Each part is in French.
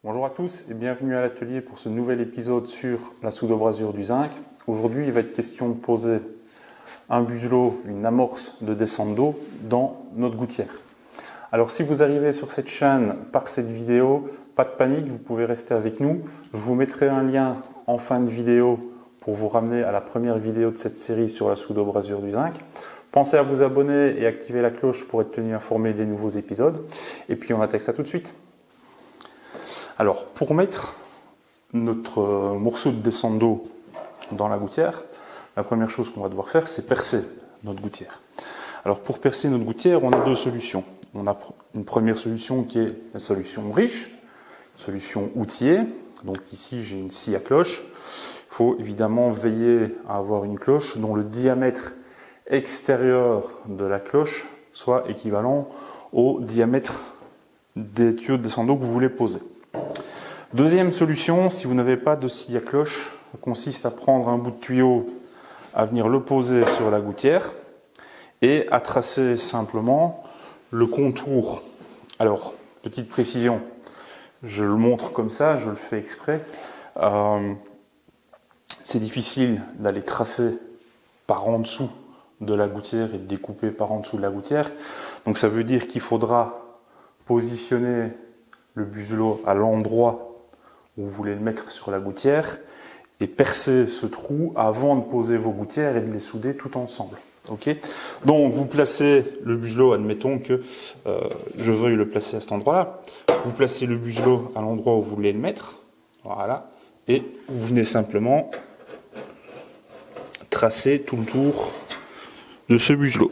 Bonjour à tous et bienvenue à l'atelier pour ce nouvel épisode sur la soude-abrasure du zinc. Aujourd'hui, il va être question de poser un buselot, une amorce de descente d'eau dans notre gouttière. Alors si vous arrivez sur cette chaîne par cette vidéo, pas de panique, vous pouvez rester avec nous. Je vous mettrai un lien en fin de vidéo pour vous ramener à la première vidéo de cette série sur la soude-abrasure du zinc. Pensez à vous abonner et activer la cloche pour être tenu informé des nouveaux épisodes. Et puis on attaque ça tout de suite. Alors, pour mettre notre morceau de descente d'eau dans la gouttière, la première chose qu'on va devoir faire, c'est percer notre gouttière. Alors, pour percer notre gouttière, on a deux solutions. On a une première solution qui est la solution riche, solution outillée. Donc ici, j'ai une scie à cloche. Il faut évidemment veiller à avoir une cloche dont le diamètre extérieur de la cloche soit équivalent au diamètre des tuyaux de descente d'eau que vous voulez poser. Deuxième solution, si vous n'avez pas de scie à cloche, consiste à prendre un bout de tuyau, à venir le poser sur la gouttière et à tracer simplement le contour. Alors, petite précision, je le montre comme ça, je le fais exprès. C'est difficile d'aller tracer par en dessous de la gouttière et de découper par en dessous de la gouttière. Donc ça veut dire qu'il faudra positionner le buselot à l'endroit où vous voulez le mettre sur la gouttière et percer ce trou avant de poser vos gouttières et de les souder tout ensemble. Okay, donc vous placez le buselot, admettons que je veuille le placer à cet endroit-là. Vous placez le buselot à l'endroit où vous voulez le mettre, voilà, et vous venez simplement tracer tout le tour de ce buselot.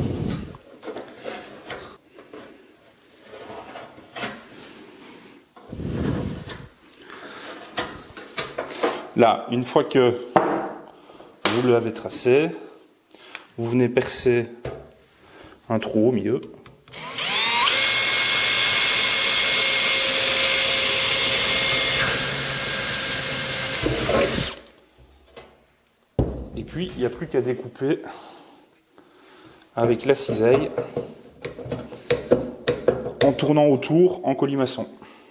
Là, une fois que vous l'avez tracé, vous venez percer un trou au milieu. Et puis, il n'y a plus qu'à découper avec la cisaille en tournant autour en colimaçon.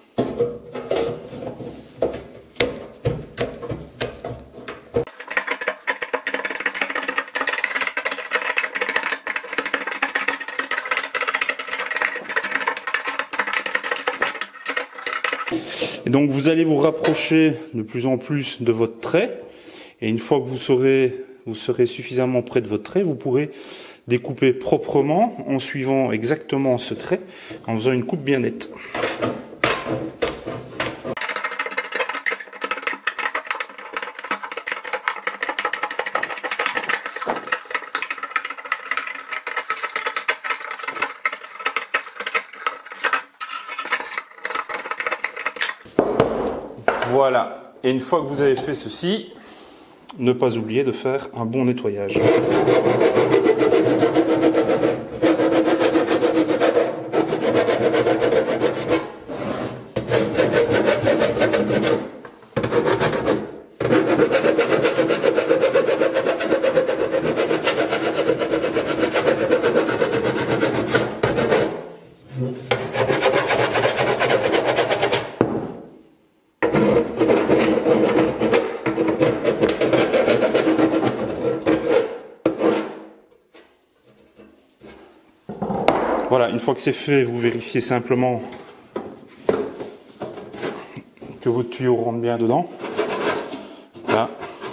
Et donc vous allez vous rapprocher de plus en plus de votre trait, et une fois que vous serez suffisamment près de votre trait, vous pourrez découper proprement en suivant exactement ce trait, en faisant une coupe bien nette. Voilà, et une fois que vous avez fait ceci, ne pas oublier de faire un bon nettoyage. Voilà, une fois que c'est fait, vous vérifiez simplement que votre tuyau rentre bien dedans. Là.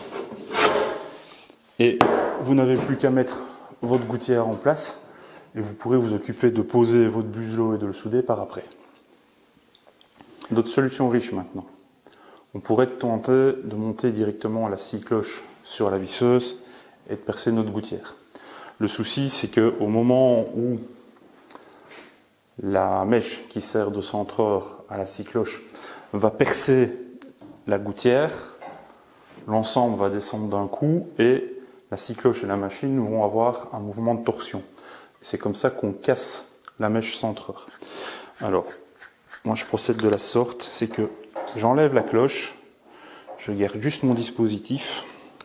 Et vous n'avez plus qu'à mettre votre gouttière en place et vous pourrez vous occuper de poser votre buselot et de le souder par après. D'autres solutions riches maintenant. On pourrait tenter de monter directement la scie cloche sur la visseuse et de percer notre gouttière. Le souci, c'est qu'au moment où la mèche qui sert de centreur à la scie cloche va percer la gouttière, l'ensemble va descendre d'un coup et la scie cloche et la machine vont avoir un mouvement de torsion. C'est comme ça qu'on casse la mèche centreur. Alors, moi je procède de la sorte, c'est que j'enlève la cloche, je garde juste mon dispositif,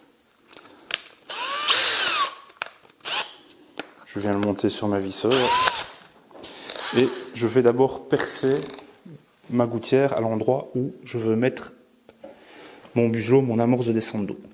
je viens le monter sur ma visseuse. Et je vais d'abord percer ma gouttière à l'endroit où je veux mettre mon bugelot, mon amorce de descente d'eau.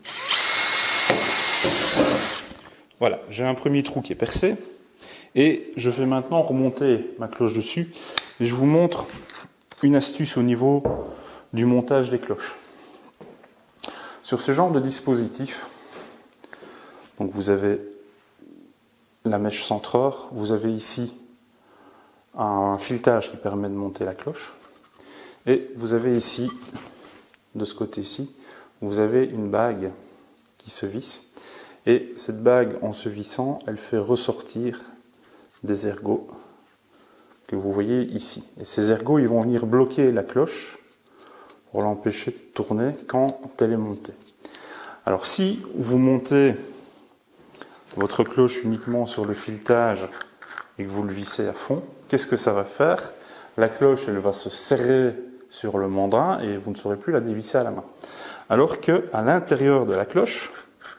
Voilà, j'ai un premier trou qui est percé et je vais maintenant remonter ma cloche dessus et je vous montre une astuce au niveau du montage des cloches. Sur ce genre de dispositif, donc vous avez la mèche centreur, vous avez ici un filetage qui permet de monter la cloche et vous avez ici, de ce côté-ci, vous avez une bague qui se visse et cette bague, en se vissant, elle fait ressortir des ergots que vous voyez ici. Et ces ergots, ils vont venir bloquer la cloche pour l'empêcher de tourner quand elle est montée. Alors si vous montez votre cloche uniquement sur le filetage et que vous le vissez à fond, qu'est-ce que ça va faire? La cloche, elle va se serrer sur le mandrin et vous ne saurez plus la dévisser à la main. Alors qu'à l'intérieur de la cloche,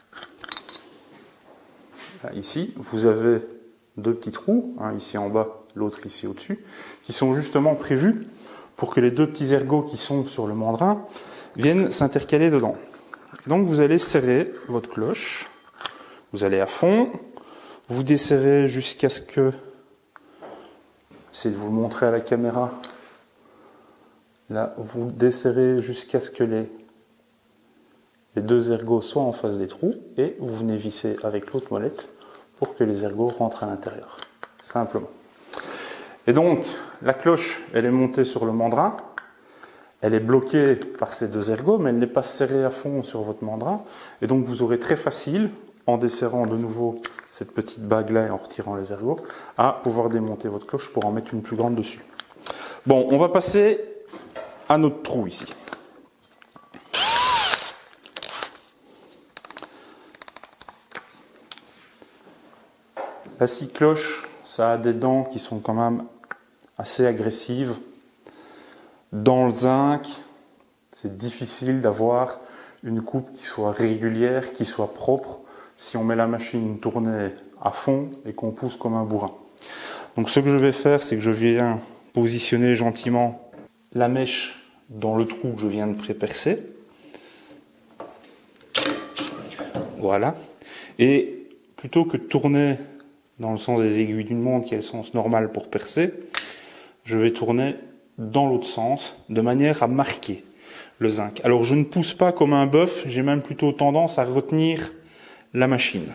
là, ici, vous avez deux petits trous, un ici en bas, l'autre ici au-dessus, qui sont justement prévus pour que les deux petits ergots qui sont sur le mandrin viennent s'intercaler dedans. Et donc vous allez serrer votre cloche, vous allez à fond, vous desserrez jusqu'à ce que, j'essaie de vous le montrer à la caméra, là vous desserrez jusqu'à ce que les deux ergots soient en face des trous et vous venez visser avec l'autre molette pour que les ergots rentrent à l'intérieur, simplement. Et donc la cloche, elle est montée sur le mandrin, elle est bloquée par ces deux ergots, mais elle n'est pas serrée à fond sur votre mandrin, et donc vous aurez très facile, en desserrant de nouveau cette petite bague-là et en retirant les ergots, à pouvoir démonter votre cloche pour en mettre une plus grande dessus. Bon, on va passer à notre trou ici. La scie cloche, ça a des dents qui sont quand même assez agressives. Dans le zinc, c'est difficile d'avoir une coupe qui soit régulière, qui soit propre, si on met la machine tournée à fond et qu'on pousse comme un bourrin. Donc ce que je vais faire, c'est que je viens positionner gentiment la mèche dans le trou que je viens de pré-percer. Voilà. Et plutôt que de tourner dans le sens des aiguilles d'une montre, qui est le sens normal pour percer, je vais tourner dans l'autre sens, de manière à marquer le zinc. Alors je ne pousse pas comme un bœuf, j'ai même plutôt tendance à retenir la machine.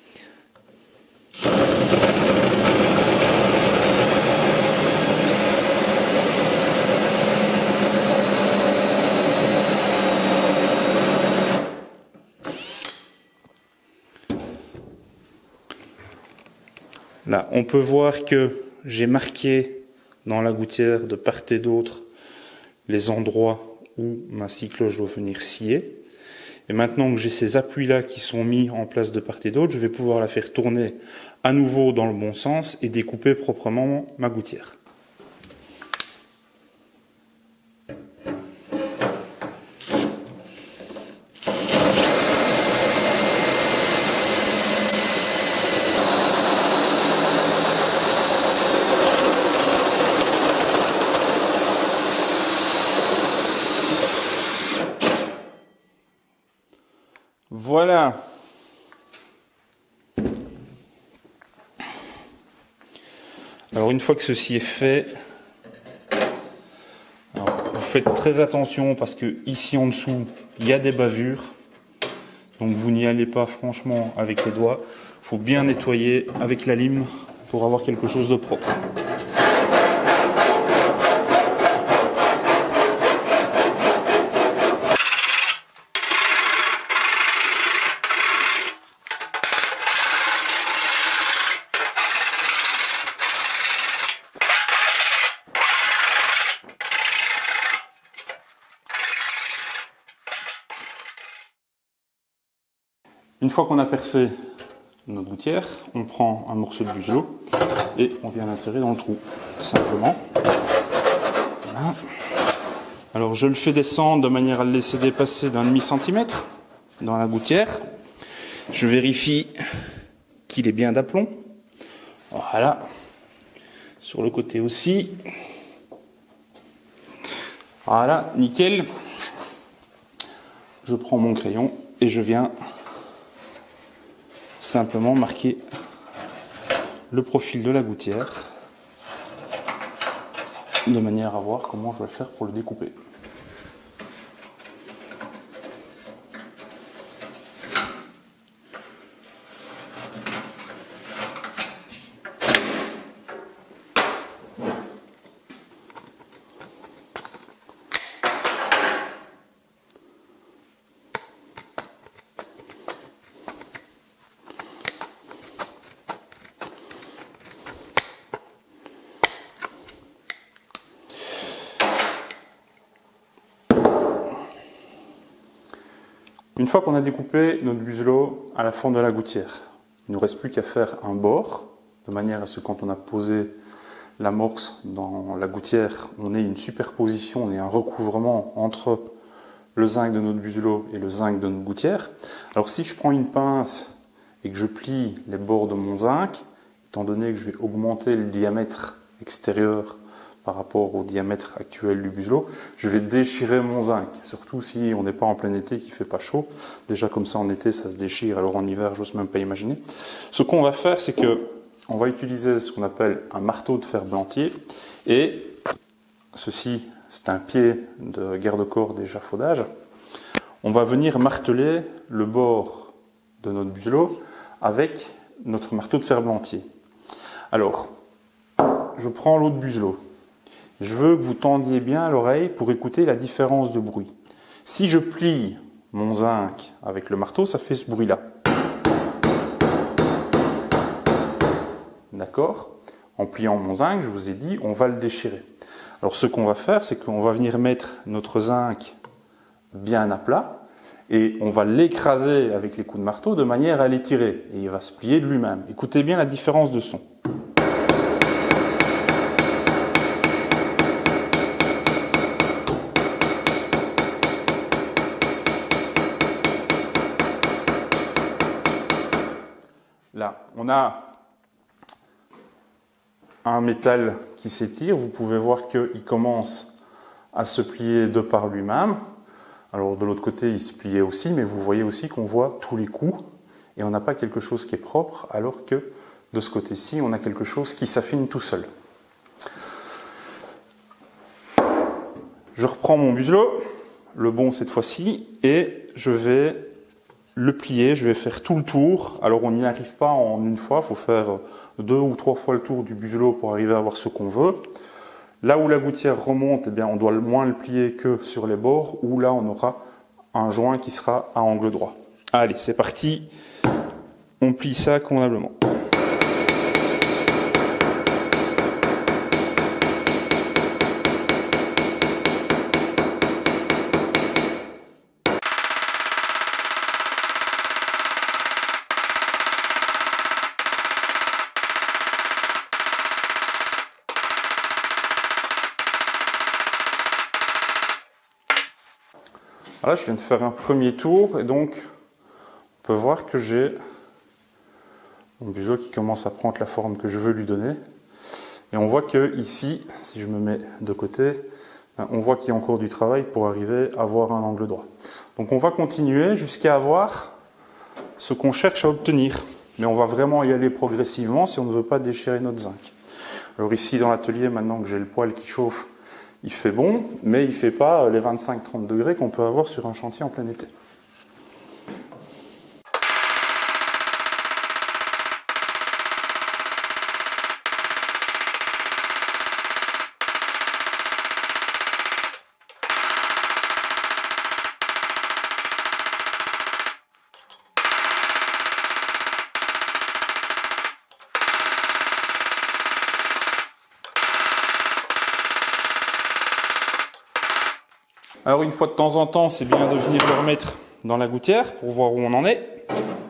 Là, on peut voir que j'ai marqué dans la gouttière de part et d'autre les endroits où ma scie cloche doit venir scier. Et maintenant que j'ai ces appuis-là qui sont mis en place de part et d'autre, je vais pouvoir la faire tourner à nouveau dans le bon sens et découper proprement ma gouttière. Voilà. Alors une fois que ceci est fait, vous faites très attention parce que ici en dessous, il y a des bavures. Donc vous n'y allez pas franchement avec les doigts. Il faut bien nettoyer avec la lime pour avoir quelque chose de propre. Une fois qu'on a percé notre gouttière, on prend un morceau de bugelot et on vient l'insérer dans le trou, simplement. Voilà. Alors je le fais descendre de manière à le laisser dépasser d'un demi-centimètre dans la gouttière. Je vérifie qu'il est bien d'aplomb. Voilà. Sur le côté aussi. Voilà, nickel. Je prends mon crayon et je viens simplement marquer le profil de la gouttière de manière à voir comment je vais faire pour le découper. Une fois qu'on a découpé notre buselot à la forme de la gouttière, il ne nous reste plus qu'à faire un bord, de manière à ce que quand on a posé l'amorce dans la gouttière, on ait une superposition, on ait un recouvrement entre le zinc de notre buselot et le zinc de notre gouttière. Alors si je prends une pince et que je plie les bords de mon zinc, étant donné que je vais augmenter le diamètre extérieur par rapport au diamètre actuel du buselot, je vais déchirer mon zinc, surtout si on n'est pas en plein été, qu'il ne fait pas chaud. Déjà comme ça en été, ça se déchire, alors en hiver, j'ose même pas imaginer. Ce qu'on va faire, c'est que on va utiliser ce qu'on appelle un marteau de ferblantier, et ceci, c'est un pied de garde-corps d'échafaudage. On va venir marteler le bord de notre buselot avec notre marteau de ferblantier. Alors, je prends l'autre buselot. Je veux que vous tendiez bien l'oreille pour écouter la différence de bruit. Si je plie mon zinc avec le marteau, ça fait ce bruit-là. D'accord? En pliant mon zinc, je vous ai dit, on va le déchirer. Alors ce qu'on va faire, c'est qu'on va venir mettre notre zinc bien à plat et on va l'écraser avec les coups de marteau de manière à l'étirer. Et il va se plier de lui-même. Écoutez bien la différence de son. Là, on a un métal qui s'étire. Vous pouvez voir qu'il commence à se plier de par lui-même. Alors de l'autre côté, il se pliait aussi, mais vous voyez aussi qu'on voit tous les coups. Et on n'a pas quelque chose qui est propre, alors que de ce côté-ci, on a quelque chose qui s'affine tout seul. Je reprends mon buselot, le bon cette fois-ci, et je vais le plier, je vais faire tout le tour. Alors on n'y arrive pas en une fois, il faut faire 2 ou 3 fois le tour du buselot pour arriver à avoir ce qu'on veut. Là où la gouttière remonte, eh bien, on doit moins le plier que sur les bords, où là on aura un joint qui sera à angle droit. Allez, c'est parti, on plie ça convenablement. Voilà, je viens de faire un premier tour et donc on peut voir que j'ai mon buselot qui commence à prendre la forme que je veux lui donner. Et on voit que ici, si je me mets de côté, on voit qu'il y a encore du travail pour arriver à avoir un angle droit. Donc on va continuer jusqu'à avoir ce qu'on cherche à obtenir. Mais on va vraiment y aller progressivement si on ne veut pas déchirer notre zinc. Alors ici dans l'atelier, maintenant que j'ai le poêle qui chauffe, il fait bon, mais il ne fait pas les 25-30 degrés qu'on peut avoir sur un chantier en plein été. Alors une fois de temps en temps, c'est bien de venir le remettre dans la gouttière pour voir où on en est.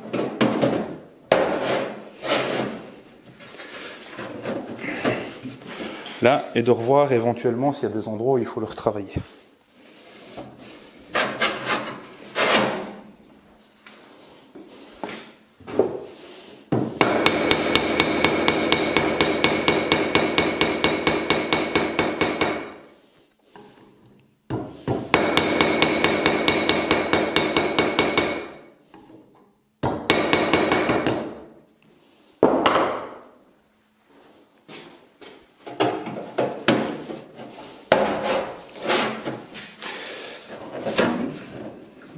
Là, et de revoir éventuellement s'il y a des endroits où il faut le retravailler.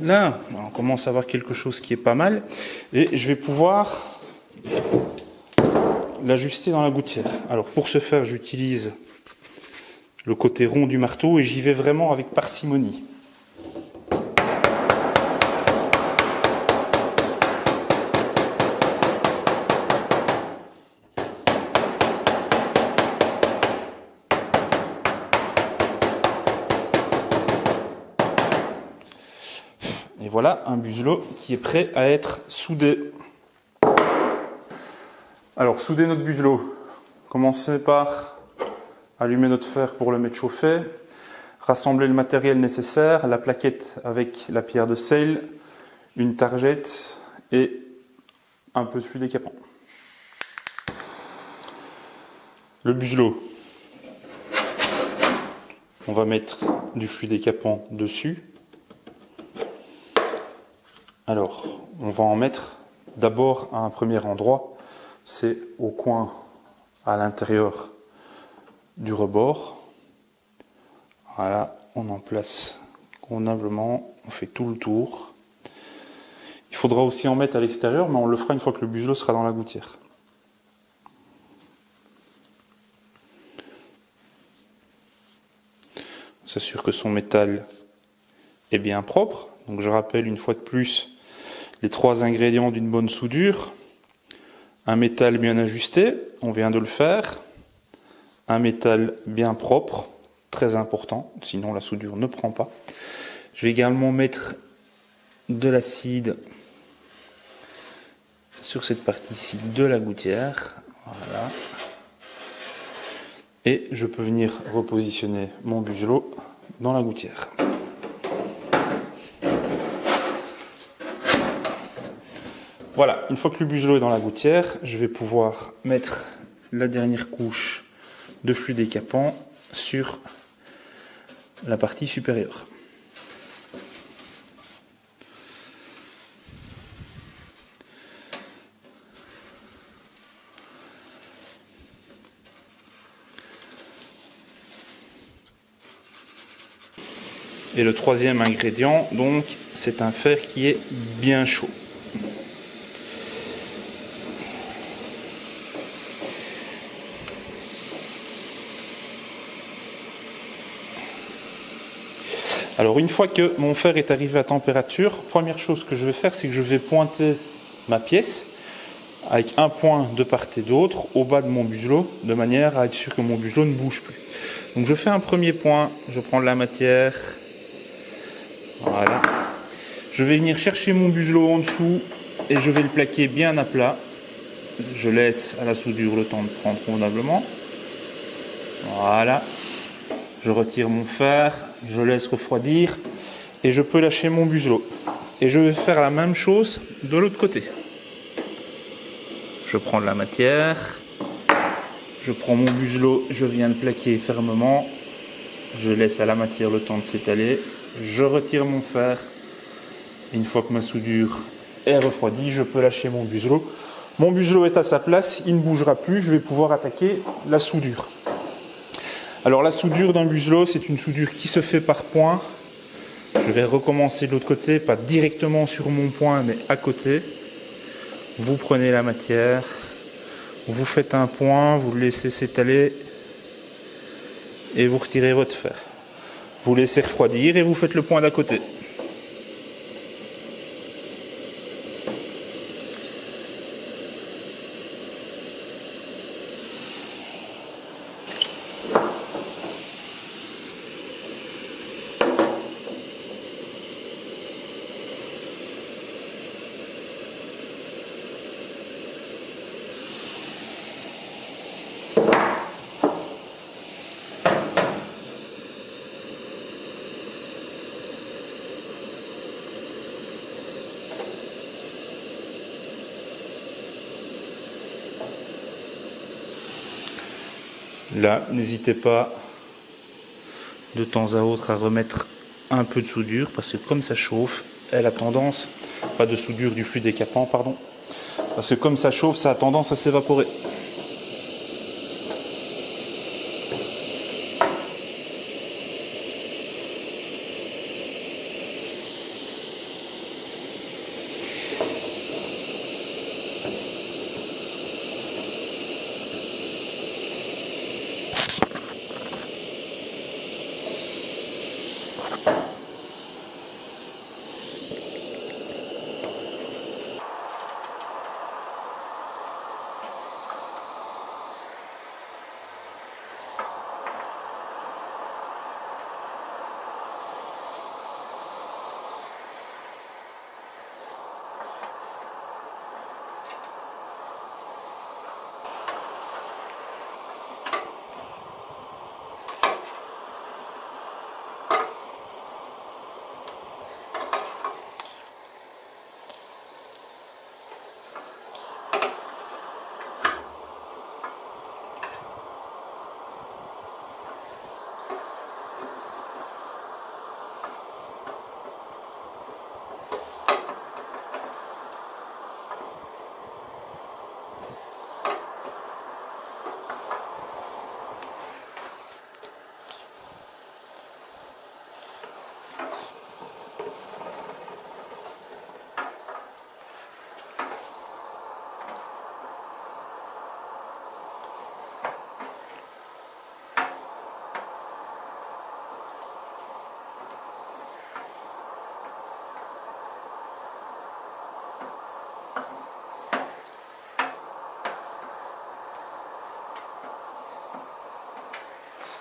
là, on commence à avoir quelque chose qui est pas mal. Et je vais pouvoir l'ajuster dans la gouttière. Alors pour ce faire, j'utilise le côté rond du marteau et j'y vais vraiment avec parcimonie. Et voilà un buselot qui est prêt à être soudé. Alors, souder notre buselot. Commencez par allumer notre fer pour le mettre chauffer. Rassembler le matériel nécessaire, la plaquette avec la pierre de sel, une targette et un peu de fluide décapant. Le buselot. On va mettre du fluide décapant dessus. Alors, on va en mettre d'abord à un premier endroit, c'est au coin à l'intérieur du rebord. Voilà, on en place convenablement, on fait tout le tour. Il faudra aussi en mettre à l'extérieur, mais on le fera une fois que le buselot sera dans la gouttière. On s'assure que son métal est bien propre. Donc je rappelle une fois de plus les 3 ingrédients d'une bonne soudure. Un métal bien ajusté, on vient de le faire. Un métal bien propre, très important, sinon la soudure ne prend pas. Je vais également mettre de l'acide sur cette partie-ci de la gouttière. Voilà. Et je peux venir repositionner mon buselot dans la gouttière. Voilà, une fois que le buselot est dans la gouttière, je vais pouvoir mettre la dernière couche de fluide décapant sur la partie supérieure. Et le troisième ingrédient, donc, c'est un fer qui est bien chaud. Alors une fois que mon fer est arrivé à température, première chose que je vais faire, c'est que je vais pointer ma pièce avec un point de part et d'autre au bas de mon buselot, de manière à être sûr que mon buselot ne bouge plus. Donc je fais un premier point, je prends de la matière, voilà. Je vais venir chercher mon buselot en dessous et je vais le plaquer bien à plat. Je laisse à la soudure le temps de prendre convenablement. Voilà. Je retire mon fer, je laisse refroidir et je peux lâcher mon buselot. Et je vais faire la même chose de l'autre côté. Je prends de la matière, je prends mon buselot, je viens de plaquer fermement, je laisse à la matière le temps de s'étaler, je retire mon fer. Et une fois que ma soudure est refroidie, je peux lâcher mon buselot. Mon buselot est à sa place, il ne bougera plus, je vais pouvoir attaquer la soudure. Alors la soudure d'un buselot, c'est une soudure qui se fait par points. Je vais recommencer de l'autre côté, pas directement sur mon point, mais à côté. Vous prenez la matière, vous faites un point, vous le laissez s'étaler et vous retirez votre fer. Vous laissez refroidir et vous faites le point d'à côté. Là, n'hésitez pas de temps à autre à remettre un peu de soudure parce que comme ça chauffe, elle a tendance, pas de soudure, du fluide décapant, pardon, parce que comme ça chauffe, ça a tendance à s'évaporer.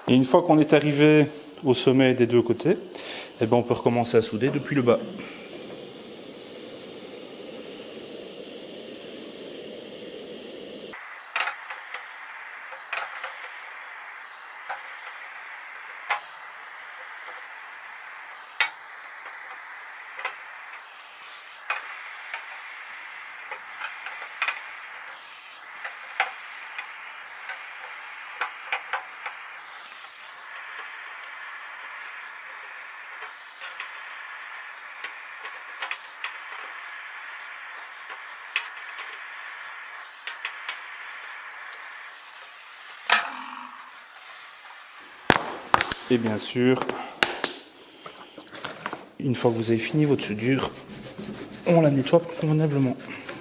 Et une fois qu'on est arrivé au sommet des deux côtés, eh ben on peut recommencer à souder depuis le bas. Et bien sûr, une fois que vous avez fini votre soudure, on la nettoie convenablement.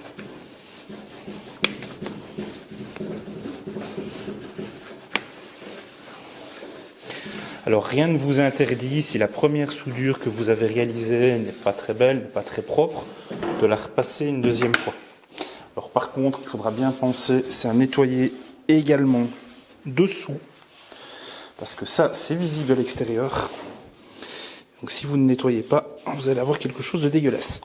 Alors rien ne vous interdit, si la première soudure que vous avez réalisée n'est pas très belle, n'est pas très propre, de la repasser une deuxième fois. Alors par contre, il faudra bien penser, c'est à nettoyer également dessous, parce que ça, c'est visible à l'extérieur. Donc si vous ne nettoyez pas, vous allez avoir quelque chose de dégueulasse.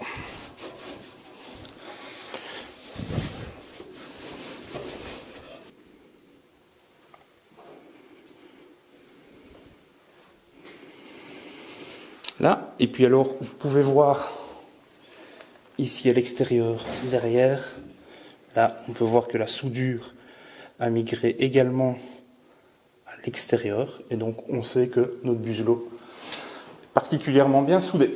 Là, et puis alors, vous pouvez voir ici à l'extérieur, derrière, là, on peut voir que la soudure a migré également à l'extérieur, et donc on sait que notre buselot est particulièrement bien soudé.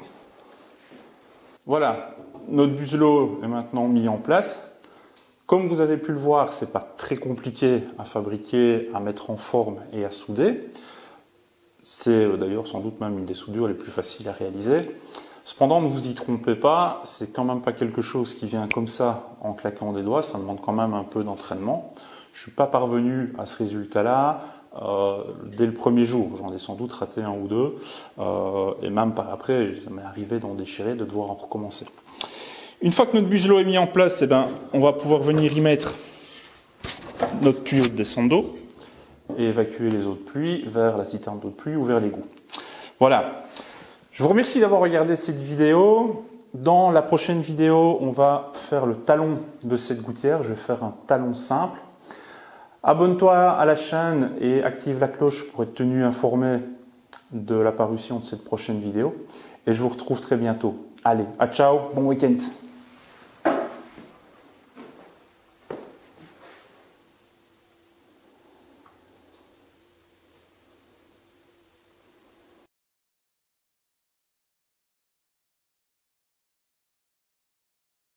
Voilà, notre buselot est maintenant mis en place. Comme vous avez pu le voir, c'est pas très compliqué à fabriquer, à mettre en forme et à souder. C'est d'ailleurs sans doute même une des soudures les plus faciles à réaliser. Cependant, ne vous y trompez pas, c'est quand même pas quelque chose qui vient comme ça en claquant des doigts, ça demande quand même un peu d'entraînement. Je ne suis pas parvenu à ce résultat-là dès le premier jour, j'en ai sans doute raté un ou deux, et même par après, ça m'est arrivé d'en déchirer, de devoir en recommencer. Une fois que notre buselot est mis en place, eh ben, on va pouvoir venir y mettre notre tuyau de descente d'eau et évacuer les eaux de pluie vers la citerne d'eau de pluie ou vers l'égout. Voilà. Je vous remercie d'avoir regardé cette vidéo. Dans la prochaine vidéo, on va faire le talon de cette gouttière. Je vais faire un talon simple. Abonne-toi à la chaîne et active la cloche pour être tenu informé de la parution de cette prochaine vidéo. Et je vous retrouve très bientôt. Allez, à ciao, bon week-end.